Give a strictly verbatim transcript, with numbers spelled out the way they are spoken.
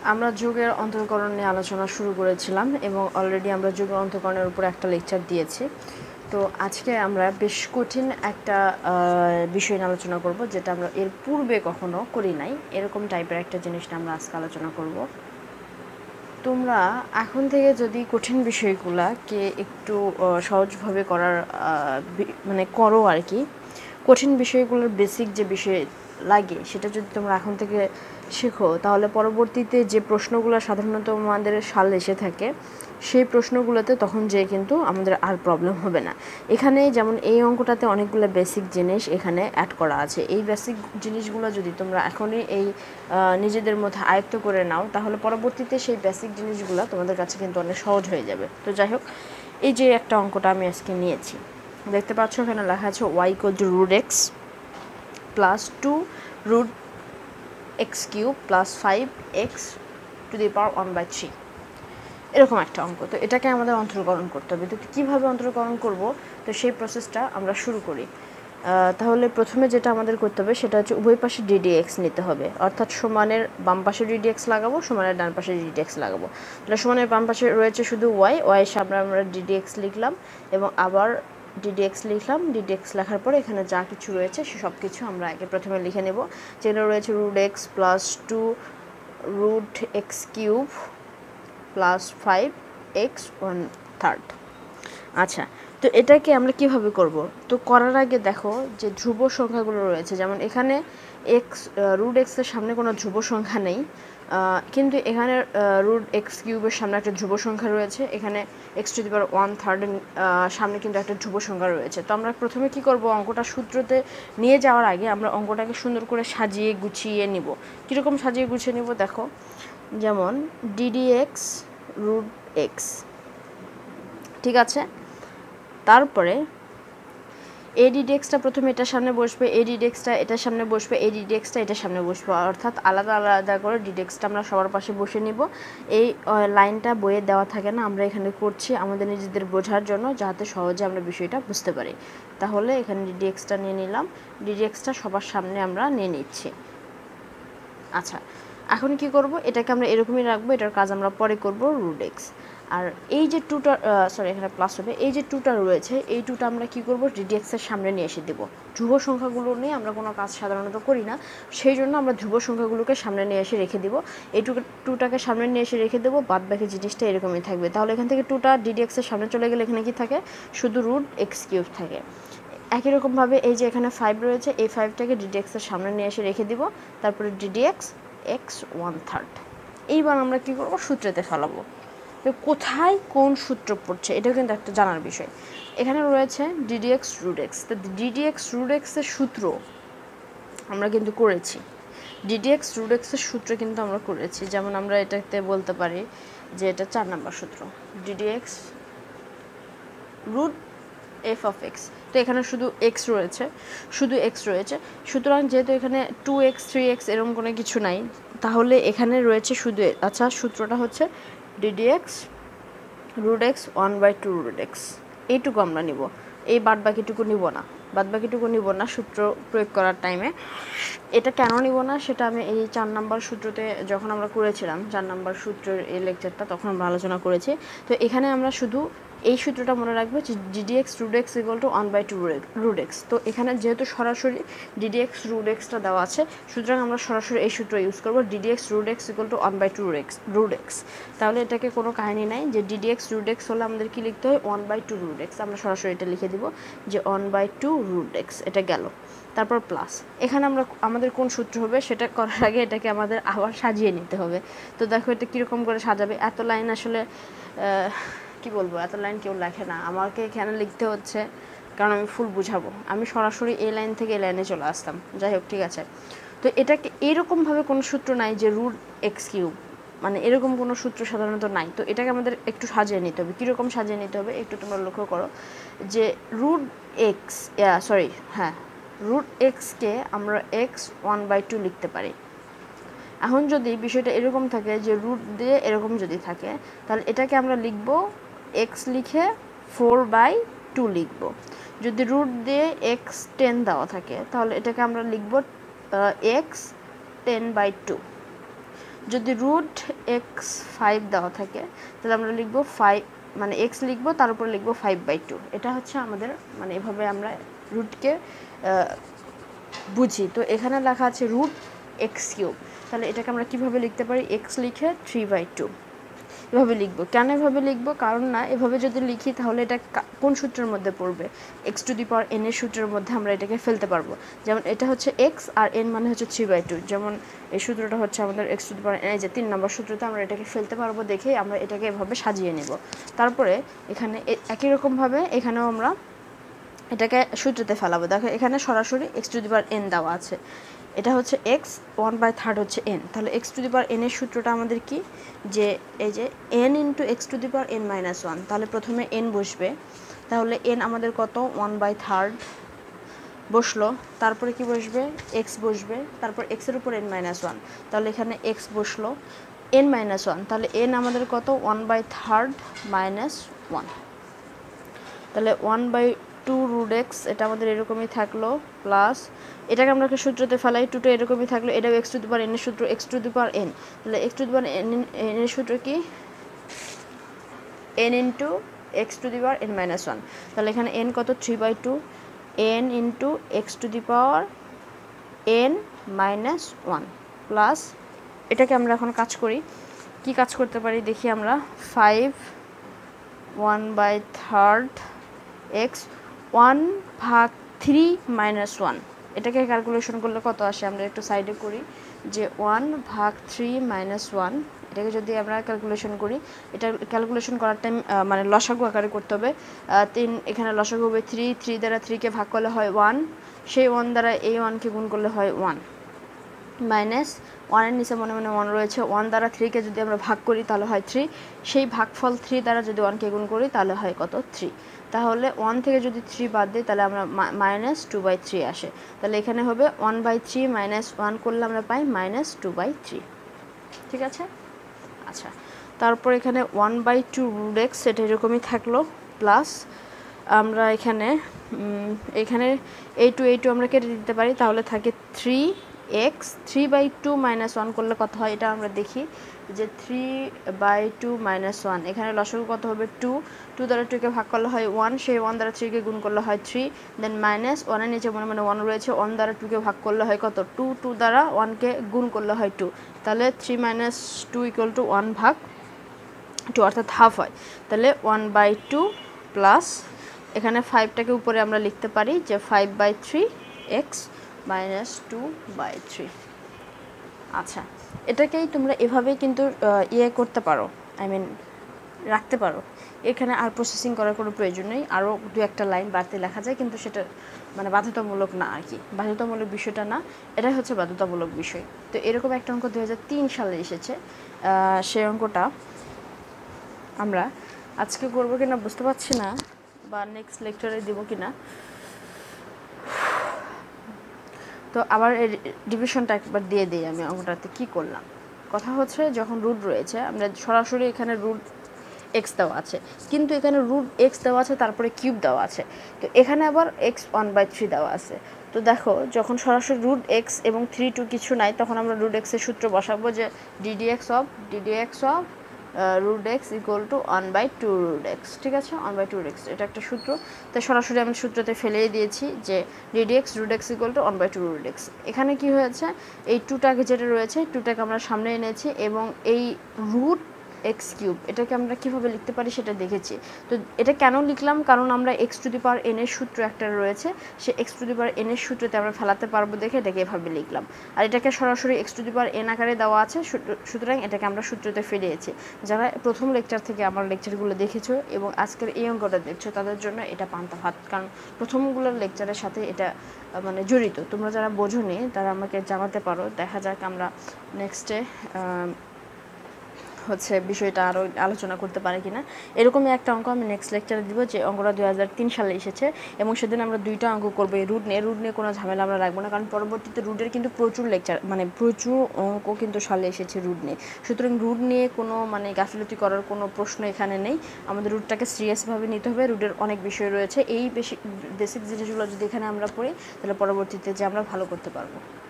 আমরা যোগের অন্তরকরণ নিয়ে আলোচনা শুরু করেছিলাম এবং অলরেডি আমরা যোগের অন্তরকরণের উপর একটা লেকচার দিয়েছি। তো আজকে আমরা বেশ কঠিন একটা বিষয় নিয়ে আলোচনা করব, যেটা আমরা এর পূর্বে কখনো করি নাই। এরকম টাইপের একটা জিনিস নিয়ে আমরা আজকে আলোচনা করব। তোমরা এখন থেকে যদি কঠিন বিষয়গুলোকে একটু সহজভাবে করার মানে করো আর কি, কঠিন বিষয়গুলোর বেসিক যে বিষয় লাগে সেটা যদি তোমরা এখন থেকে শেখো, তাহলে পরবর্তীতে যে প্রশ্নগুলো সাধারণত আমাদের সাল এসে থাকে সেই প্রশ্নগুলোতে তখন যে কিন্তু আমাদের আর প্রবলেম হবে না। এখানে যেমন এই অঙ্কটাতে অনেকগুলো বেসিক জিনিস এখানে অ্যাড করা আছে। এই বেসিক জিনিসগুলো যদি তোমরা এখনই এই নিজেদের মধ্যে আয়ত্ত করে নাও, তাহলে পরবর্তীতে সেই বেসিক জিনিসগুলো তোমাদের কাছে কিন্তু অনেক সহজ হয়ে যাবে। তো যাই হোক, এই যে একটা অঙ্কটা আমি আজকে নিয়েছি, দেখতে পাচ্ছ এখানে লেখা আছে Y equal to root X plus two root X cube plus five X to the power one by three, এরকম একটা অঙ্ক। তো এটাকে আমাদের অন্তরকরণ করতে হবে। তো কীভাবে অন্তরকরণ করব, তো সেই প্রসেসটা আমরা শুরু করি। তাহলে প্রথমে যেটা আমাদের করতে হবে সেটা হচ্ছে উভয় পাশে ডিডি এক্স নিতে হবে, অর্থাৎ সমানের বাম পাশে ডিডি এক্স লাগাবো, সমানের ডান পাশে ডিডি এক্স লাগাবো। তাহলে সমানের বাম পাশে রয়েছে শুধু ওয়াই, ওয়াইয়ের সামনে আমরা ডিডি এক্স লিখলাম এবং আবার ডিডি এক্স লিখলাম। ডিডি এক্স লেখার পরে এখানে যা কিছু রয়েছে সে সব কিছু আমরা আগে প্রথমে লিখে নেব। যেগুলো রয়েছে root X plus two root X cube plus five X one third. আচ্ছা, তো এটাকে আমরা কিভাবে করব? তো করার আগে দেখো যে ধ্রুব সংখ্যাগুলো রয়েছে, যেমন এখানে এক্স রুট এক্সের সামনে কোনো ধ্রুব সংখ্যা নেই, কিন্তু এখানে রুট এক্স কিউবের সামনে একটা ধ্রুব সংখ্যা রয়েছে, এখানে X to the power one third সামনে কিন্তু একটা ধ্রুব সংখ্যা রয়েছে। তো আমরা প্রথমে কি করব, অঙ্কটা সূত্রতে নিয়ে যাওয়ার আগে আমরা অঙ্কটাকে সুন্দর করে সাজিয়ে গুছিয়ে নিব। কীরকম সাজিয়ে গুছিয়ে নিব দেখো, যেমন ডিডি এক্স রুট এক্স, ঠিক আছে। তারপরে এডিডেক্সটা প্রথমে এটার সামনে বসবে, এডিডেক্সটা এটার সামনে বসবে, এডিডেক্সটা এটার সামনে বসবে, অর্থাৎ আলাদা আলাদা করে ডিডেক্সটা আমরা সবার পাশে বসে নিব। এই লাইনটা বইয়ে দেওয়া থাকে না, আমরা এখানে করছি আমাদের নিজেদের বোঝার জন্য, যাতে সহজে আমরা বিষয়টা বুঝতে পারি। তাহলে এখানে ডিডেক্সটা নিয়ে নিলাম, ডিডেক্সটা সবার সামনে আমরা নিয়ে নিচ্ছি। আচ্ছা, এখন কি করব, এটাকে আমরা এরকমই রাখবো, এটার কাজ আমরা পরে করব, রুট এক্স। আর এই যে টুটা সরি এখানে প্লাস হবে, এই যে টুটা রয়েছে এই টুটা আমরা কি করব, ডিডিএক্সের সামনে নিয়ে এসে দেবো। ধ্রুব সংখ্যাগুলো নিয়ে আমরা কোনো কাজ সাধারণত করি না, সেই জন্য আমরা ধ্রুব সংখ্যাগুলোকে সামনে নিয়ে এসে রেখে দিব। এই টু টুটাকে সামনে নিয়ে এসে রেখে দেবো, বাদ বাকি জিনিসটা এরকমই থাকবে। তাহলে এখান থেকে টুটা ডিডিএক্সের সামনে চলে গেলে এখানে কি থাকে, শুধু রুট এক্স কিউব থাকে। একই রকমভাবে এই যে এখানে ফাইভ রয়েছে, এই ফাইভটাকে ডিডিএক্সের সামনে নিয়ে এসে রেখে দিব, তারপরে ডিডিএক্স এক্স ওয়ান থার্ড। এইবার আমরা কী করবো, সূত্রেতে ফেলাবো। কোথায় কোন সূত্র পড়ছে এটাও কিন্তু একটা জানার বিষয়। এখানে রয়েছে ডিডিএক্স রুট এক্স, তো ডিডিএক্স রুট এক্সের সূত্র আমরা কিন্তু করেছি, ডিডিএক্স রুট এক্সের সূত্র কিন্তু আমরা করেছি। যেমন আমরা এটাতে বলতে পারি যে এটা চার নম্বর সূত্র, DDX root F of X. তো এখানে শুধু এক্স রয়েছে, শুধু এক্স রয়েছে, সুতরাং যেহেতু এখানে টু এক্স থ্রি এক্স এরকম কোনো কিছু নাই, তাহলে এখানে রয়েছে শুধু, আচ্ছা সূত্রটা হচ্ছে DDX root X one by two root X, এইটুকু আমরা নিব, এই বাদ বাকিটুকু নিব না, বাদ বাকিটুকু নিব না সূত্র প্রয়োগ করার টাইমে। এটা কেন নিব না সেটা আমি এই চার নাম্বার সূত্রতে যখন আমরা করেছিলাম, চার নাম্বার সূত্রের এই লেকচারটা, তখন আমরা আলোচনা করেছি। তো এখানে আমরা শুধু এই সূত্রটা মনে রাখবো যে DDX root X equal to one by two root X. তো এখানে যেহেতু সরাসরি ডিডিএক্স রুট এক্সটা দেওয়া আছে, সুতরাং আমরা সরাসরি এই সূত্র ইউজ করবো, DDX root X equal to one by two X root X. তাহলে এটাকে কোনো কাহিনী নাই যে ডিডিএক্স রুট এক্স হলে আমাদের কি লিখতে হয়, one by two root X. আমরা সরাসরি এটা লিখে দিব যে one by two root X, এটা গেল। তারপর প্লাস, এখানে আমরা আমাদের কোন সূত্র হবে সেটা করার আগে এটাকে আমাদের আবার সাজিয়ে নিতে হবে। তো দেখো এটা কীরকম করে সাজাবে, এত লাইন আসলে কি বলবো, এত লাইন কেউ লেখে না, আমাকে এখানে লিখতে হচ্ছে কারণ আমি ফুল বুঝাবো। আমি সরাসরি এই লাইন থেকে এই লাইনে চলে আসতাম। যাই হোক, ঠিক আছে। তো এটাকে এরকমভাবে কোনো সূত্র নাই যে রুট এক্স কিউব, মানে এরকম কোনো সূত্র সাধারণত নাই। তো এটাকে আমাদের একটু সাজিয়ে নিতে হবে। কীরকম সাজিয়ে নিতে হবে একটু তোমরা লক্ষ্য করো, যে রুট এক্স সরি হ্যাঁ রুট এক্সকে আমরা এক্স ওয়ান বাই টু লিখতে পারি। এখন যদি বিষয়টা এরকম থাকে যে রুট দিয়ে এরকম যদি থাকে, তাহলে এটাকে আমরা লিখব এক্স লিখে ফোর বাই টু লিখব। যদি রুট দিয়ে এক্স টেন দেওয়া থাকে, তাহলে এটাকে আমরা লিখব এক্স টেন বাই টু। যদি রুট এক্স ফাইভ দেওয়া থাকে তাহলে আমরা লিখবো ফাইভ মানে এক্স লিখবো, তার উপর লিখবো ফাইভ বাই টু। এটা হচ্ছে আমাদের মানে এভাবে আমরা রুটকে বুঝি। তো এখানে লেখা আছে রুট এক্স কিউব, তাহলে এটাকে আমরা কীভাবে লিখতে পারি, এক্স লিখে থ্রি বাই টু এভাবে লিখবো। কেন এভাবে লিখবো, কারণ না এভাবে যদি লিখি তাহলে এটা কোন সূত্রের মধ্যে পড়বে, X to the power N এর সূত্রের মধ্যে আমরা এটাকে ফেলতে পারবো। যেমন এটা হচ্ছে এক্স আর এন মানে হচ্ছে থ্রি বাই টু, যেমন এই সূত্রটা হচ্ছে আমাদের X to the power N, এই যে তিন নম্বর সূত্রতে আমরা এটাকে ফেলতে পারবো দেখে আমরা এটাকে এভাবে সাজিয়ে নেব। তারপরে এখানে একই রকমভাবে এখানেও আমরা এটাকে সূত্রতে ফেলাবো। দেখো এখানে সরাসরি X to the power N দেওয়া আছে, এটা হচ্ছে এক্স, ওয়ান বাই থার্ড হচ্ছে এন, তাহলে X to the power N এর সূত্রটা আমাদের কি, যে এই যে N into X to the power N minus one. তাহলে প্রথমে এন বসবে, তাহলে এন আমাদের কত, ওয়ান বাই থার্ড বসলো, তারপরে কি বসবে, এক্স বসবে, তারপর এক্সের উপর এন মাইনাস ওয়ান, তাহলে এখানে এক্স বসলো, এন মাইনাস ওয়ান, তাহলে এন আমাদের কত, one by third minus one, তাহলে one by two root X, এটা আমাদের এরকমই থাকলো, প্লাস এটাকে আমরা একটা সূত্রতে ফেলাই, টুটা এরকমই থাকলো, এটাও X to the power N এর সূত্র, X to the power N, তাহলে X to the power N N এর সূত্র কি, N into X to the power N minus one, তাহলে এখানে এন কত, three by two, N into X to the power N minus one, plus এটাকে আমরা এখন কাজ করি, কি কাজ করতে পারি দেখি আমরা, five one by third X, one ভাগ থ্রি মাইনাস ওয়ান, এটাকে ক্যালকুলেশন করলে কত আসে, আমরা একটু সাইডে করি, যে ওয়ান ভাগ থ্রি মাইনাস ওয়ান, এটাকে যদি আমরা ক্যালকুলেশন করি, এটা ক্যালকুলেশন করার টাইম মানে লসাগু আকারে করতে হবে, তিন এখানে লসাগু হবে থ্রি, থ্রি দ্বারা থ্রিকে ভাগ করলে হয় ওয়ান, সেই ওয়ান দ্বারা এই ওয়ানকে গুণ করলে হয় ওয়ান, মাইনাস ওয়ানের নিচে মনে মনে ওয়ান রয়েছে, ওয়ান দ্বারা থ্রিকে যদি আমরা ভাগ করি তাহলে হয় থ্রি, সেই ভাগফল থ্রি দ্বারা যদি ওয়ানকে গুণ করি তাহলে হয় কত, থ্রি, তাহলে ওয়ান থেকে যদি থ্রি বাদ দিই তাহলে আমরা মাইনাস টু বাই থ্রি আসে, তাহলে এখানে হবে one by three minus one করলে আমরা পাই মাইনাস টু বাই থ্রি, ঠিক আছে। আচ্ছা, তারপর এখানে one by two root X, সেটা এরকমই থাকলো, প্লাস আমরা এখানে এখানে এই টু এই টু আমরা কেটে দিতে পারি, তাহলে থাকে three X, three by two minus one করলে কত হয় এটা আমরা দেখি, যে three by two minus one, এখানে লসাগু কত হবে, টু, টু দ্বারা টুকে ভাগ করলে হয় ওয়ান, সেই ওয়ান দ্বারা থ্রিকে গুণ করলে হয় থ্রি, দেন মাইনাস ওয়ানের নিচে মনে মনে ওয়ান রয়েছে, ওয়ান দ্বারা টুকে ভাগ করলে হয় কত, টু, টু দ্বারা ওয়ানকে গুণ করলে হয় টু, তাহলে three minus two equal to one ভাগ টু, অর্থাৎ হাফ হয়, তাহলে ওয়ান বাই টু, প্লাস এখানে ফাইভটাকে উপরে আমরা লিখতে পারি যে five by three X minus two by three. আচ্ছা, এটাকেই তোমরা এভাবেই কিন্তু ইয়ে করতে পারো, আই মিন রাখতে পারো, এখানে আর প্রসেসিং করার কোনো প্রয়োজন নেই, আরও দু একটা লাইন বাড়তে লেখা যায়, কিন্তু সেটা মানে বাধ্যতামূলক না আর কি, বাধ্যতামূলক বিষয়টা না, এটাই হচ্ছে বাধ্যতামূলক বিষয়। তো এরকম একটা অঙ্ক দু হাজার তিন সালে এসেছে, সেই অঙ্কটা আমরা আজকে করবো কিনা বুঝতে পারছি না, বা নেক্সট লেকচারে দেবো কিনা। তো আবার ডিভিশনটা একবার দিয়ে দিই আমি, অঙ্কটাতে কী করলাম, কথা হচ্ছে যখন রুট রয়েছে আমরা সরাসরি এখানে রুট এক্স দেওয়া আছে, কিন্তু এখানে রুট এক্স দেওয়া আছে তারপরে কিউব দেওয়া আছে, তো এখানে আবার এক্স ওয়ান বাই থ্রি দেওয়া আছে। তো দেখো যখন সরাসরি রুট এক্স এবং থ্রি টু কিছু নাই, তখন আমরা রুট এক্সের সূত্র বসাবো, যে DD X of DD X of root X equal to one by two root X, ঠিক আছে, one by two root X, এটা একটা সূত্র। তো সরাসরি আমি সূত্রতে ফেলেই দিয়েছি যে DD X root X equal to one by two root X. এখানে কী হয়েছে, এই টুটাকে যেটা রয়েছে টুটাকে আমরা সামনে এনেছি, এবং এই রুট এক্স কিউব এটাকে আমরা কীভাবে লিখতে পারি সেটা দেখেছি। তো এটা কেন লিখলাম, কারণ আমরা X to the power N এর সূত্র একটা রয়েছে, সে X to the power N এর সূত্রতে আমরা ফেলাতে পারবো দেখে এটাকে এভাবে লিখলাম, আর এটাকে সরাসরি X to the power N আকারে দেওয়া আছে, সুতরাং এটাকে আমরা সূত্রতে ফেলিয়েছি। যারা প্রথম লেকচার থেকে আমার লেকচারগুলো দেখেছো এবং আজকের এই অঙ্কটা দেখছো তাদের জন্য এটা পান্তা ভাত, কারণ প্রথমগুলোর লেকচারের সাথে এটা মানে জড়িত। তোমরা যারা বোঝোনি তারা আমাকে জানাতে পারো, দেখা যাক আমরা নেক্সটে হচ্ছে বিষয়টা আরও আলোচনা করতে পারে কিনা। এরকমই একটা অঙ্ক আমি নেক্সট লেকচারে দিব, যে অঙ্কটা দুই হাজার তিন সালে এসেছে, এবং সেদিন আমরা দুইটা অঙ্ক করবো এই রুট নিয়ে। রুট নিয়ে কোনো ঝামেলা আমরা রাখবো না, কারণ পরবর্তীতে রুটের কিন্তু প্রচুর লেকচার মানে প্রচুর অঙ্ক কিন্তু সালে এসেছে রুট নিয়ে, সুতরাং রুট নিয়ে কোনো মানে গাফিলতি করার কোনো প্রশ্ন এখানে নেই। আমাদের রুটটাকে সিরিয়াসভাবে নিতে হবে, রুটের অনেক বিষয় রয়েছে, এই বেসিক বেসিক জিনিসগুলো যদি এখানে আমরা পড়ি তাহলে পরবর্তীতে যে আমরা ভালো করতে পারবো।